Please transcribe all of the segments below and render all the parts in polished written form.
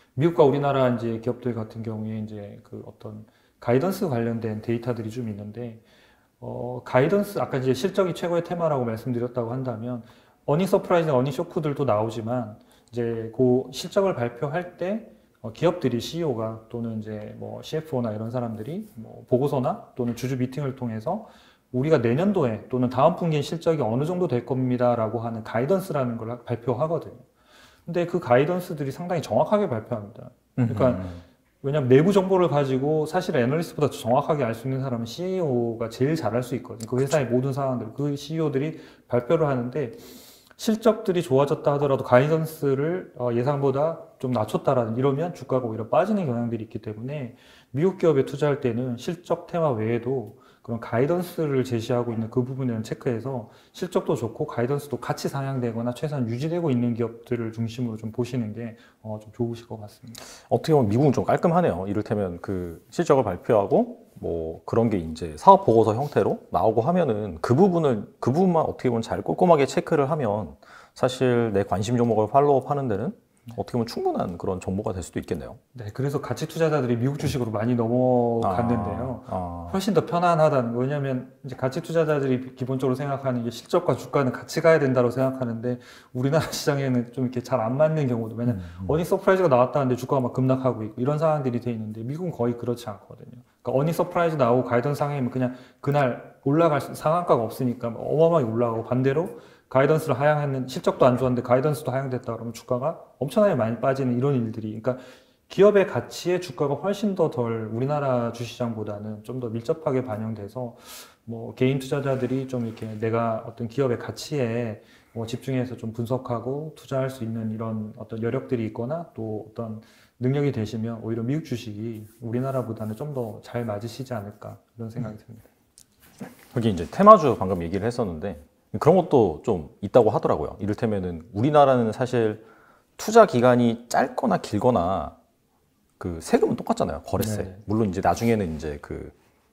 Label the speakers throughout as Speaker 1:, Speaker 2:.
Speaker 1: 미국과 우리나라 이제 기업들 같은 경우에 이제 그 어떤 가이던스 관련된 데이터들이 좀 있는데, 가이던스, 아까 이제 실적이 최고의 테마라고 말씀드렸다고 한다면, 어닝 서프라이즈, 어닝 쇼크들도 나오지만, 이제 그 실적을 발표할 때, 기업들이 CEO가 또는 이제 뭐 CFO나 이런 사람들이 뭐 보고서나 또는 주주 미팅을 통해서 우리가 내년도에 또는 다음 분기의 실적이 어느 정도 될 겁니다라고 하는 가이던스라는 걸 발표하거든요. 근데 그 가이던스들이 상당히 정확하게 발표합니다. 그러니까 왜냐하면 내부 정보를 가지고 사실 애널리스트보다 정확하게 알 수 있는 사람은 CEO가 제일 잘할 수 있거든요. 그 회사의 모든 상황들, 그 CEO들이 발표를 하는데 실적들이 좋아졌다 하더라도 가이던스를 예상보다 좀 낮췄다라는 이러면 주가가 오히려 빠지는 경향들이 있기 때문에 미국 기업에 투자할 때는 실적 테마 외에도 그런 가이던스를 제시하고 있는 그 부분을 체크해서 실적도 좋고 가이던스도 같이 상향되거나 최소한 유지되고 있는 기업들을 중심으로 좀 보시는 게 좀 좋으실 것 같습니다.
Speaker 2: 어떻게 보면 미국은 좀 깔끔하네요. 이를테면 그 실적을 발표하고 뭐 그런 게 이제 사업 보고서 형태로 나오고 하면은 그 부분만 어떻게 보면 잘 꼼꼼하게 체크를 하면 사실 내 관심 종목을 팔로우업 하는 데는 어떻게 보면 충분한 그런 정보가 될 수도 있겠네요.
Speaker 1: 네, 그래서 가치 투자자들이 미국 주식으로 많이 넘어갔는데요. 훨씬 더 편안하다는 거. 왜냐하면 이제 가치 투자자들이 기본적으로 생각하는 게 실적과 주가는 같이 가야 된다고 생각하는데 우리나라 시장에는 좀 이렇게 잘 안 맞는 경우도 왜냐면 어닝 서프라이즈가 나왔다는데 주가가 막 급락하고 있고 이런 상황들이 돼 있는데 미국은 거의 그렇지 않거든요. 그러니까 어닝 서프라이즈 나오고 가이던스 상향이면 그냥 그날 올라갈 상한가가 없으니까 어마어마하게 올라가고 반대로 가이던스를 하향하는 실적도 안 좋았는데 가이던스도 하향됐다 그러면 주가가 엄청나게 많이 빠지는 이런 일들이 그러니까 기업의 가치에 주가가 훨씬 더 덜 우리나라 주시장보다는 좀 더 밀접하게 반영돼서 뭐 개인 투자자들이 좀 이렇게 내가 어떤 기업의 가치에 뭐 집중해서 좀 분석하고 투자할 수 있는 이런 어떤 여력들이 있거나 또 어떤 능력이 되시면 오히려 미국 주식이 우리나라보다는 좀 더 잘 맞으시지 않을까 이런 생각이 듭니다.
Speaker 2: 여기 이제 테마주 방금 얘기를 했었는데 그런 것도 좀 있다고 하더라고요. 이를테면은 우리나라는 사실 투자 기간이 짧거나 길거나 그 세금은 똑같잖아요. 거래세.
Speaker 1: 네.
Speaker 2: 물론 이제 나중에는 이제 그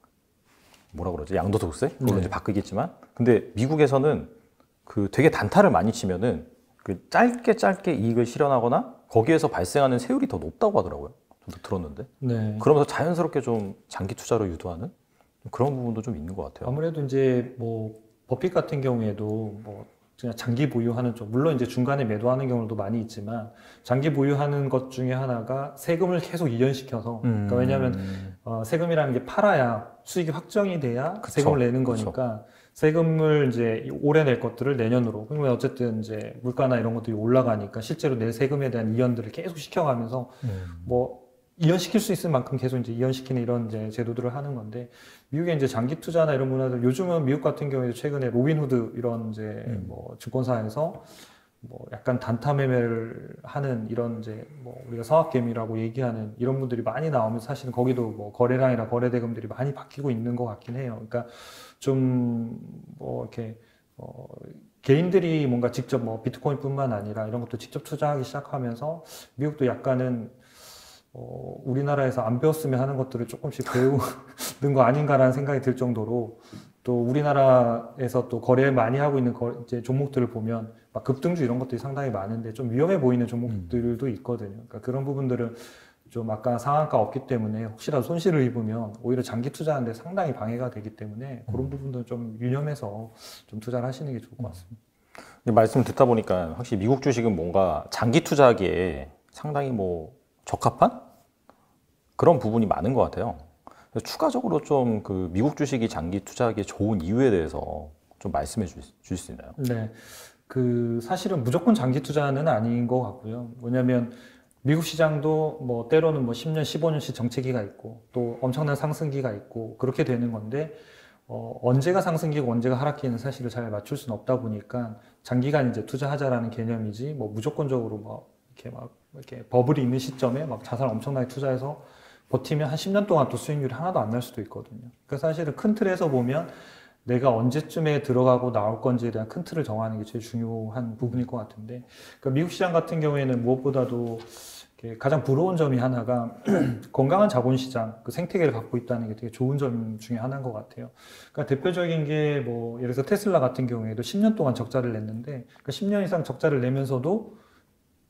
Speaker 2: 뭐라 그러지? 양도소득세? 물론
Speaker 1: 네.
Speaker 2: 이제 바뀌겠지만 근데 미국에서는 그 되게 단타를 많이 치면은 그 짧게 이익을 실현하거나 거기에서 발생하는 세율이 더 높다고 하더라고요. 저도 들었는데.
Speaker 1: 네.
Speaker 2: 그러면서 자연스럽게 좀 장기 투자로 유도하는 그런 부분도 좀 있는 것 같아요.
Speaker 1: 아무래도 이제 뭐 버핏 같은 경우에도 뭐 그냥 장기 보유하는 쪽, 물론 이제 중간에 매도하는 경우도 많이 있지만 장기 보유하는 것 중에 하나가 세금을 계속 이연시켜서 그러니까 왜냐하면 세금이라는 게 팔아야 수익이 확정이 돼야
Speaker 2: 그쵸,
Speaker 1: 세금을 내는
Speaker 2: 그쵸.
Speaker 1: 거니까 세금을 이제 올해 낼 것들을 내년으로 그러면 어쨌든 이제 물가나 이런 것들이 올라가니까 실제로 내 세금에 대한 이연들을 계속 시켜가면서 뭐 이연시킬 수 있을 만큼 계속 이제 이연시키는 이런 이제 제도들을 하는 건데 미국의 이제 장기 투자나 이런 문화들 요즘은 미국 같은 경우에 최근에 로빈후드 이런 이제 뭐 증권사에서 뭐 약간 단타 매매를 하는 이런 이제 뭐 우리가 서학개미라고 얘기하는 이런 분들이 많이 나오면서 사실은 거기도 뭐 거래량이나 거래 대금들이 많이 바뀌고 있는 것 같긴 해요. 그러니까 좀 뭐 이렇게 개인들이 뭔가 직접 뭐 비트코인뿐만 아니라 이런 것도 직접 투자하기 시작하면서 미국도 약간은 우리나라에서 안 배웠으면 하는 것들을 조금씩 배우는 거 아닌가라는 생각이 들 정도로 또 우리나라에서 또 거래 많이 하고 있는 이제 종목들을 보면 막 급등주 이런 것들이 상당히 많은데 좀 위험해 보이는 종목들도 있거든요. 그러니까 그런 부분들은 좀 아까 상한가 없기 때문에 혹시라도 손실을 입으면 오히려 장기 투자하는데 상당히 방해가 되기 때문에 그런 부분들은 좀 유념해서 좀 투자를 하시는 게 좋을 것 같습니다.
Speaker 2: 말씀을 듣다 보니까 확실히 미국 주식은 뭔가 장기 투자하기에 상당히 뭐 적합한 그런 부분이 많은 것 같아요. 그래서 추가적으로 좀 그 미국 주식이 장기 투자하기에 좋은 이유에 대해서 좀 말씀해 주실 수 있나요?
Speaker 1: 네. 그 사실은 무조건 장기 투자는 아닌 것 같고요. 왜냐하면 미국 시장도 뭐 때로는 뭐 10년, 15년씩 정체기가 있고 또 엄청난 상승기가 있고 그렇게 되는 건데 언제가 상승기고 언제가 하락기는 사실을 잘 맞출 수는 없다 보니까 장기간 이제 투자하자라는 개념이지 뭐 무조건적으로 뭐 이렇게 막 이렇게 버블이 있는 시점에 막 자산 엄청나게 투자해서 버티면 한 10년 동안 또 수익률이 하나도 안 날 수도 있거든요. 그러니까 사실은 큰 틀에서 보면 내가 언제쯤에 들어가고 나올 건지에 대한 큰 틀을 정하는 게 제일 중요한 부분일 것 같은데, 그러니까 미국 시장 같은 경우에는 무엇보다도 가장 부러운 점이 하나가 건강한 자본시장, 그 생태계를 갖고 있다는 게 되게 좋은 점 중에 하나인 것 같아요. 그러니까 대표적인 게 뭐 예를 들어서 테슬라 같은 경우에도 10년 동안 적자를 냈는데, 그러니까 10년 이상 적자를 내면서도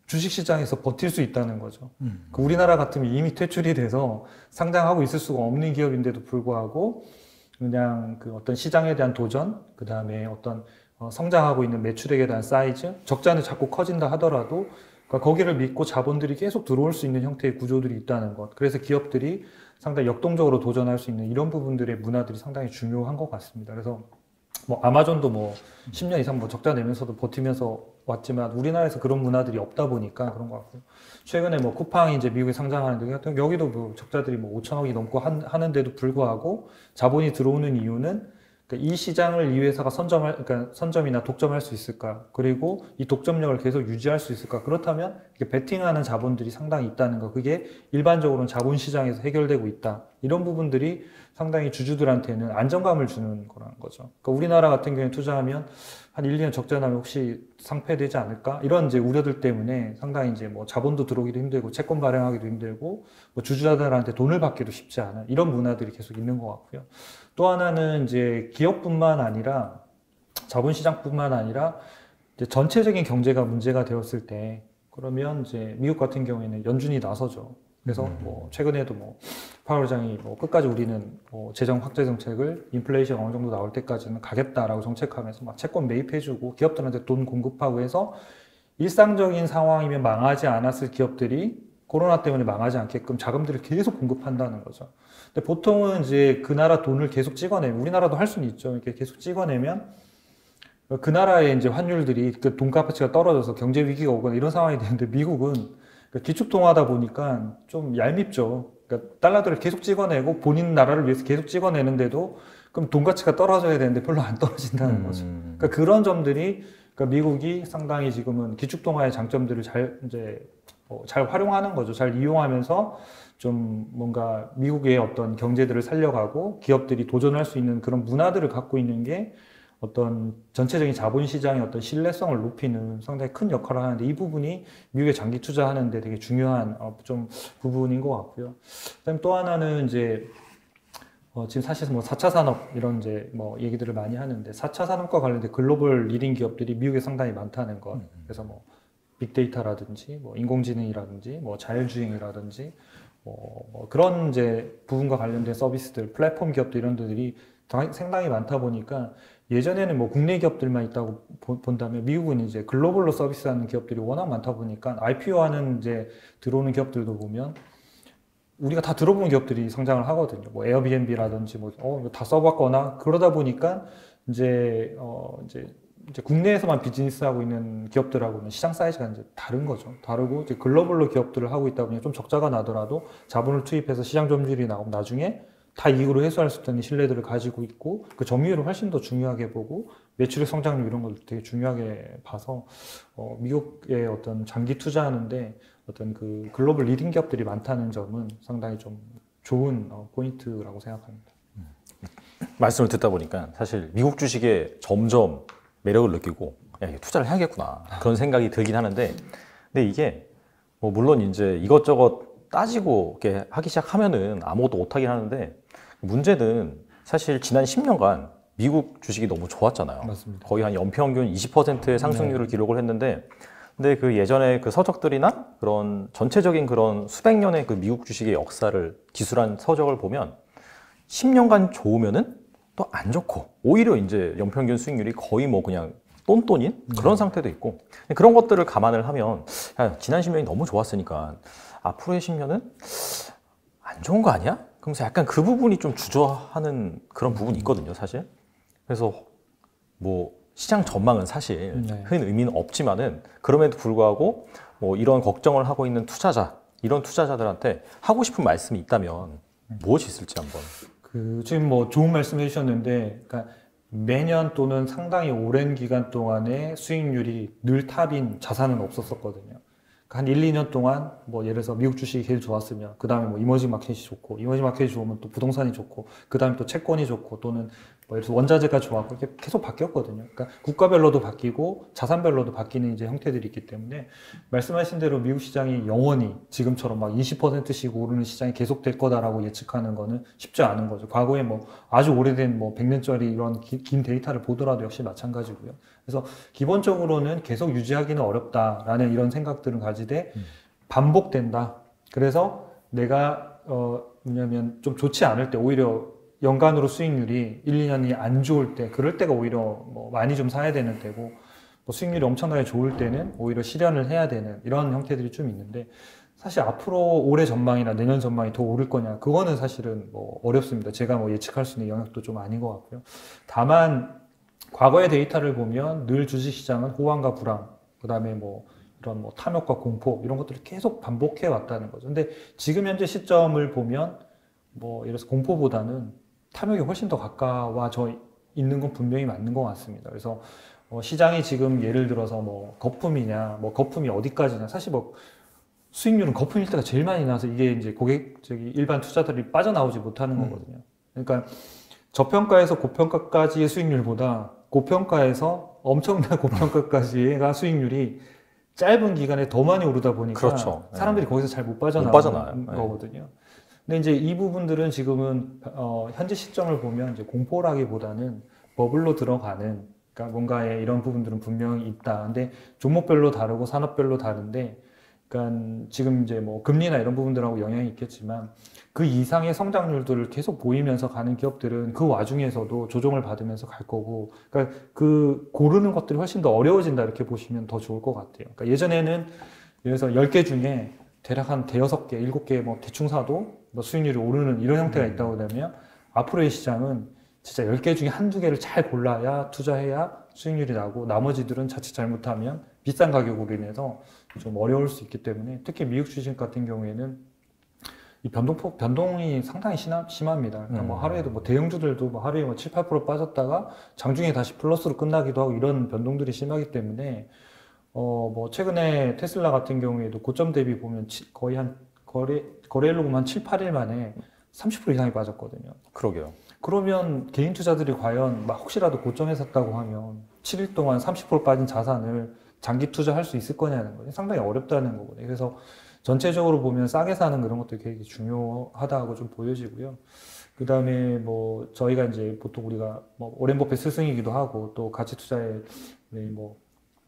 Speaker 1: 주식시장에서 버틸 수 있다는 거죠. 그 우리나라 같으면 이미 퇴출이 돼서 상장하고 있을 수가 없는 기업인데도 불구하고 그냥 그 어떤 시장에 대한 도전, 그 다음에 어떤 성장하고 있는 매출액에 대한 사이즈, 적자는 자꾸 커진다 하더라도 그러니까 거기를 믿고 자본들이 계속 들어올 수 있는 형태의 구조들이 있다는 것. 그래서 기업들이 상당히 역동적으로 도전할 수 있는 이런 부분들의 문화들이 상당히 중요한 것 같습니다. 그래서 뭐 아마존도 뭐 10년 이상 뭐 적자 내면서도 버티면서 왔지만 우리나라에서 그런 문화들이 없다 보니까 그런 것 같고요. 최근에 뭐 쿠팡이 이제 미국에 상장하는데 여기도 뭐 적자들이 뭐 5천억이 넘고 하는데도 불구하고 자본이 들어오는 이유는 그러니까 이 시장을 이 회사가 그러니까 선점이나 독점할 수 있을까? 그리고 이 독점력을 계속 유지할 수 있을까? 그렇다면 이렇게 베팅하는 자본들이 상당히 있다는 거. 그게 일반적으로는 자본시장에서 해결되고 있다. 이런 부분들이 상당히 주주들한테는 안정감을 주는 거라는 거죠. 그러니까 우리나라 같은 경우에 투자하면 한 1, 2년 적자 나면 혹시 상폐되지 않을까? 이런 이제 우려들 때문에 상당히 이제 뭐 자본도 들어오기도 힘들고 채권 발행하기도 힘들고 뭐 주주자들한테 돈을 받기도 쉽지 않은 이런 문화들이 계속 있는 것 같고요. 또 하나는 이제 기업뿐만 아니라 자본시장뿐만 아니라 이제 전체적인 경제가 문제가 되었을 때 그러면 이제 미국 같은 경우에는 연준이 나서죠. 그래서 뭐 최근에도 뭐 파월 의장이 뭐 끝까지 우리는 뭐 재정 확대 정책을 인플레이션 어느 정도 나올 때까지는 가겠다라고 정책하면서 막 채권 매입해주고 기업들한테 돈 공급하고 해서 일상적인 상황이면 망하지 않았을 기업들이 코로나 때문에 망하지 않게끔 자금들을 계속 공급한다는 거죠. 근데 보통은 이제 그 나라 돈을 계속 찍어내면 우리나라도 할 수는 있죠. 이렇게 계속 찍어내면 그 나라의 이제 환율들이 그 돈 가치가 떨어져서 경제 위기가 오거나 이런 상황이 되는데 미국은 기축통화다 보니까 좀 얄밉죠. 그러니까 달러들을 계속 찍어내고 본인 나라를 위해서 계속 찍어내는데도 그럼 돈 가치가 떨어져야 되는데 별로 안 떨어진다는 거죠. 그러니까 그런 점들이 그러니까 미국이 상당히 지금은 기축통화의 장점들을 잘 활용하는 거죠. 잘 이용하면서 좀 뭔가 미국의 어떤 경제들을 살려가고 기업들이 도전할 수 있는 그런 문화들을 갖고 있는 게 어떤 전체적인 자본시장의 어떤 신뢰성을 높이는 상당히 큰 역할을 하는데 이 부분이 미국에 장기 투자하는데 되게 중요한 좀 부분인 것 같고요. 그다음에 또 하나는 이제 지금 사실 뭐 4차 산업 이런 이제 뭐 얘기들을 많이 하는데 4차 산업과 관련된 글로벌 리딩 기업들이 미국에 상당히 많다는 것. 그래서 뭐 빅데이터라든지 뭐 인공지능이라든지 뭐 자율주행이라든지 뭐 그런 이제 부분과 관련된 서비스들, 플랫폼 기업들 이런 데들이 상당히 많다 보니까 예전에는 뭐 국내 기업들만 있다고 본다면 미국은 이제 글로벌로 서비스하는 기업들이 워낙 많다 보니까 IPO하는 이제 들어오는 기업들도 보면 우리가 다 들어본 기업들이 성장을 하거든요. 뭐 에어비앤비라든지 뭐 다 써봤거나 그러다 보니까 이제 국내에서만 비즈니스하고 있는 기업들하고는 시장 사이즈가 이제 다른 거죠. 다르고 이제 글로벌로 기업들을 하고 있다 보니 좀 적자가 나더라도 자본을 투입해서 시장 점유율이 나오면 나중에 다 이익으로 회수할 수 있는 신뢰들을 가지고 있고 그 점유율을 훨씬 더 중요하게 보고 매출의 성장률 이런 걸 되게 중요하게 봐서 미국의 어떤 장기 투자하는데 어떤 그 글로벌 리딩 기업들이 많다는 점은 상당히 좀 좋은 포인트라고 생각합니다.
Speaker 2: 말씀을 듣다 보니까 사실 미국 주식에 점점 매력을 느끼고 야, 이게 투자를 해야겠구나 그런 생각이 들긴 하는데 근데 이게 뭐 물론 이제 이것저것 따지고 이렇게 하기 시작하면은 아무것도 못하긴 하는데 문제는 사실 지난 10년간 미국 주식이 너무 좋았잖아요.
Speaker 1: 맞습니다.
Speaker 2: 거의 한 연평균 20%의 상승률을 기록을 했는데 근데 그 예전에 그 서적들이나 그런 전체적인 그런 수백 년의 그 미국 주식의 역사를 기술한 서적을 보면 10년간 좋으면은 또 안 좋고 오히려 이제 연평균 수익률이 거의 뭐 그냥 똔똔인 그런 상태도 있고 그런 것들을 감안을 하면 야, 지난 10년이 너무 좋았으니까 앞으로의 10년은 안 좋은 거 아니야? 그러면서 약간 그 부분이 좀 주저하는 그런 부분이 있거든요, 사실. 그래서 뭐 시장 전망은 사실 큰 의미는 없지만은 그럼에도 불구하고 뭐 이런 걱정을 하고 있는 이런 투자자들한테 하고 싶은 말씀이 있다면 무엇이 있을지 한번.
Speaker 1: 지금 뭐 좋은 말씀 해주셨는데, 그러니까 매년 또는 상당히 오랜 기간 동안에 수익률이 늘 탑인 자산은 없었었거든요. 그러니까 한 1, 2년 동안 뭐 예를 들어서 미국 주식이 제일 좋았으면 그 다음에 뭐 이머징 마켓이 좋고 이머징 마켓이 좋으면 또 부동산이 좋고 그 다음에 또 채권이 좋고 또는 뭐 예를 들어서 원자재가 좋았고 이렇게 계속 바뀌었거든요. 그러니까 국가별로도 바뀌고 자산별로도 바뀌는 이제 형태들이 있기 때문에 말씀하신 대로 미국 시장이 영원히 지금처럼 막 20%씩 오르는 시장이 계속될 거다라고 예측하는 거는 쉽지 않은 거죠. 과거에 뭐 아주 오래된 뭐 100년짜리 이런 긴 데이터를 보더라도 역시 마찬가지고요. 그래서 기본적으로는 계속 유지하기는 어렵다라는 이런 생각들은 가지되 반복된다. 그래서 내가 뭐냐면 좀 좋지 않을 때 오히려 연간으로 수익률이 1, 2년이 안 좋을 때 그럴 때가 오히려 뭐 많이 좀 사야 되는 때고 뭐 수익률이 엄청나게 좋을 때는 오히려 실현을 해야 되는 이런 형태들이 좀 있는데 사실 앞으로 올해 전망이나 내년 전망이 더 오를 거냐 그거는 사실은 뭐 어렵습니다. 제가 뭐 예측할 수 있는 영역도 좀 아닌 것 같고요. 다만 과거의 데이터를 보면 늘 주식시장은 호황과 불황 그다음에 뭐 이런 뭐 탐욕과 공포 이런 것들을 계속 반복해 왔다는 거죠. 근데 지금 현재 시점을 보면 뭐 예를 들어서 공포보다는 탐욕이 훨씬 더 가까워져 있는 건 분명히 맞는 것 같습니다. 그래서 시장이 지금 예를 들어서 뭐 거품이냐, 뭐 거품이 어디까지냐, 사실 뭐 수익률은 거품일 때가 제일 많이 나서 이게 이제 일반 투자들이 빠져나오지 못하는 거거든요. 그러니까 저평가에서 고평가까지의 수익률보다 고평가에서 엄청난 고평가까지가 수익률이 짧은 기간에 더 많이 오르다 보니까
Speaker 2: 그렇죠.
Speaker 1: 사람들이 거기서 잘 못 빠져나오는
Speaker 2: 빠져나와요.
Speaker 1: 거거든요. 근데 이제 이 부분들은 지금은 현재 시점을 보면 이제 공포라기보다는 버블로 들어가는 그러니까 뭔가의 이런 부분들은 분명히 있다. 근데 종목별로 다르고 산업별로 다른데 그러니까 지금 이제 뭐 금리나 이런 부분들하고 영향이 있겠지만 그 이상의 성장률들을 계속 보이면서 가는 기업들은 그 와중에서도 조정을 받으면서 갈 거고 그러니까 그 고르는 것들이 훨씬 더 어려워진다 이렇게 보시면 더 좋을 것 같아요. 그러니까 예전에는 예를 들어서 10개 중에 대략 한 대여섯 개, 7개 뭐 대충 사도 뭐 수익률이 오르는 이런 형태가 있다고 하면 앞으로의 시장은 진짜 10개 중에 한두 개를 잘 골라야 투자해야 수익률이 나고 나머지들은 자칫 잘못하면 비싼 가격으로 인해서 좀 어려울 수 있기 때문에 특히 미국 주식 같은 경우에는 이 변동이 상당히 심합니다. 그러니까 뭐 하루에도 뭐 대형주들도 뭐 하루에 뭐 7, 8% 빠졌다가 장중에 다시 플러스로 끝나기도 하고 이런 변동들이 심하기 때문에 뭐 최근에 테슬라 같은 경우에도 고점 대비 보면 거의 한 거래일로 보면 한 7, 8일 만에 30% 이상이 빠졌거든요.
Speaker 2: 그러게요.
Speaker 1: 그러면 개인 투자들이 과연 막 혹시라도 고점에 샀다고 하면 7일 동안 30% 빠진 자산을 장기 투자할 수 있을 거냐는 거예요. 상당히 어렵다는 거거든요. 그래서 전체적으로 보면 싸게 사는 그런 것도 되게 중요하다고 좀 보여지고요. 그 다음에 뭐 저희가 이제 보통 우리가 뭐 오렌 버핏 스승이기도 하고 또 가치 투자의 뭐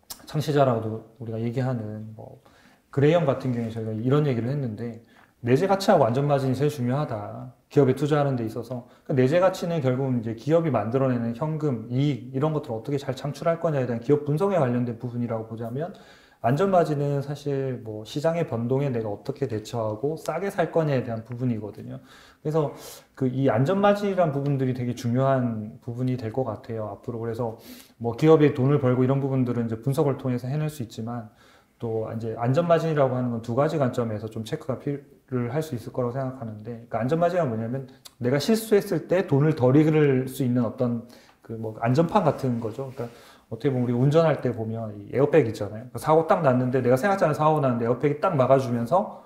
Speaker 1: 창시자라고도 우리가 얘기하는 뭐 그레이엄 같은 경우에 저희가 이런 얘기를 했는데 내재 가치하고 안전 마진이 제일 중요하다. 기업에 투자하는 데 있어서 내재 가치는 결국은 이제 기업이 만들어내는 현금, 이익 이런 것들을 어떻게 잘 창출할 거냐에 대한 기업 분석에 관련된 부분이라고 보자면 안전 마진은 사실 뭐 시장의 변동에 내가 어떻게 대처하고 싸게 살 거냐에 대한 부분이거든요. 그래서 그 이 안전 마진이란 부분들이 되게 중요한 부분이 될 것 같아요. 앞으로 그래서 뭐 기업이 돈을 벌고 이런 부분들은 이제 분석을 통해서 해낼 수 있지만 또 이제 안전마진이라고 하는 건 두 가지 관점에서 좀 체크가 필요를 할 수 있을 거라고 생각하는데, 그러니까 안전마진은 뭐냐면 내가 실수했을 때 돈을 덜 잃을 수 있는 어떤 그 뭐 안전판 같은 거죠. 그러니까 어떻게 보면 우리 운전할 때 보면 이 에어백 있잖아요. 사고 딱 났는데 내가 생각지 않은 사고 났는데 에어백이 딱 막아주면서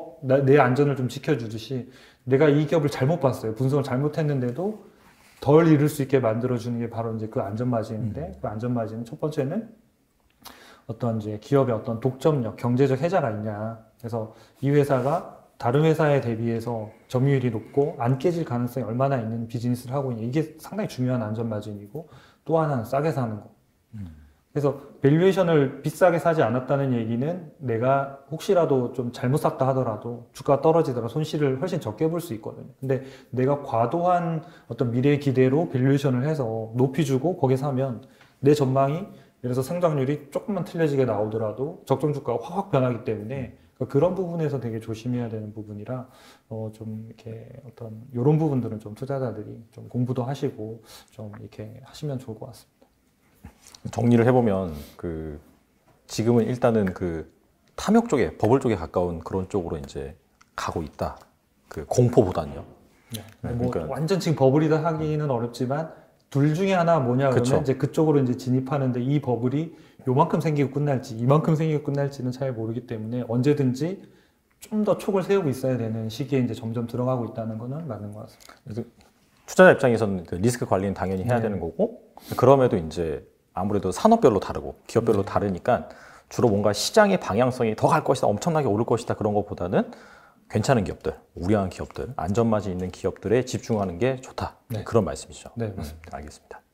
Speaker 1: 내 안전을 좀 지켜주듯이 내가 이 기업을 잘못 봤어요. 분석을 잘못했는데도 덜 잃을 수 있게 만들어주는 게 바로 이제 그 안전마진인데, 그 안전마진은 첫 번째는 어떤 이제 기업의 어떤 독점력, 경제적 혜자가 있냐. 그래서 이 회사가 다른 회사에 대비해서 점유율이 높고 안 깨질 가능성이 얼마나 있는 비즈니스를 하고 있냐. 이게 상당히 중요한 안전마진이고, 또 하나는 싸게 사는 거. 그래서 밸류에이션을 비싸게 사지 않았다는 얘기는 내가 혹시라도 좀 잘못 샀다 하더라도 주가가 떨어지더라도 손실을 훨씬 적게 볼 수 있거든요. 근데 내가 과도한 어떤 미래 기대로 밸류에이션을 해서 높이 주고 거기에 사면 내 전망이 예를 들어서 성장률이 조금만 틀려지게 나오더라도 적정 주가가 확 변하기 때문에 그런 부분에서 되게 조심해야 되는 부분이라 좀 이렇게 어떤 이런 부분들은 좀 투자자들이 좀 공부도 하시고 좀 이렇게 하시면 좋을 것 같습니다.
Speaker 2: 정리를 해보면 그 지금은 일단은 그 탐욕 쪽에 버블 쪽에 가까운 그런 쪽으로 이제 가고 있다. 그 공포보다는요.
Speaker 1: 네. 뭐 그러니까 완전 지금 버블이다 하기는 어렵지만 둘 중에 하나 뭐냐 그러면
Speaker 2: 그쵸.
Speaker 1: 이제 그쪽으로 이제 진입하는데 이 버블이 요만큼 생기고 끝날지 이만큼 생기고 끝날지는 잘 모르기 때문에 언제든지 좀 더 촉을 세우고 있어야 되는 시기에 이제 점점 들어가고 있다는 거는 맞는 것 같습니다.
Speaker 2: 그래서 투자자 입장에서는 그 리스크 관리는 당연히 해야 되는 거고, 그럼에도 이제 아무래도 산업별로 다르고 기업별로 다르니까 주로 뭔가 시장의 방향성이 더 갈 것이다, 엄청나게 오를 것이다 그런 것보다는 괜찮은 기업들, 우량한 기업들, 안전마진 있는 기업들에 집중하는 게 좋다. 그런 말씀이시죠.
Speaker 1: 네, 맞습니다.
Speaker 2: 알겠습니다.